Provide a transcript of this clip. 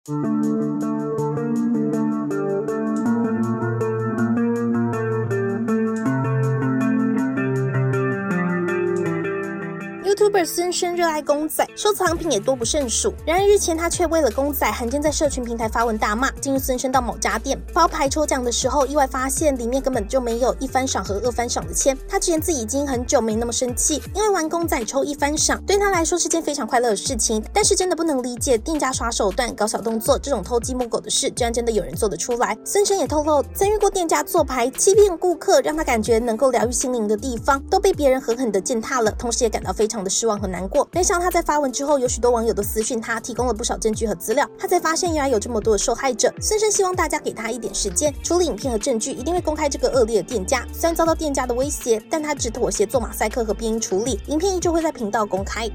YouTuber 孙生热爱公仔，收藏品也多不胜数。然而日前他却为了公仔罕见在社群平台发文大骂。近日孙生到某家店包牌抽奖的时候，意外发现里面根本就没有一番赏和二番赏的签。他直言自己已经很久没那么生气，因为玩公仔抽一番赏对他来说是件非常快乐的事情。但是真的不能理解店家耍手段、搞小动作这种偷鸡摸狗的事，居然真的有人做得出来。孙生也透露，曾遇过店家做牌欺骗顾客，让他感觉能够疗愈心灵的地方都被别人狠狠的践踏了，同时也感到非常的失望和难过。没想到他在发文之后，有许多网友都私讯他，提供了不少证据和资料。他才发现原来有这么多的受害者。孙生希望大家给他一点时间处理影片和证据，一定会公开这个恶劣的店家。虽然遭到店家的威胁，但他只妥协做马赛克和变音处理，影片依旧会在频道公开。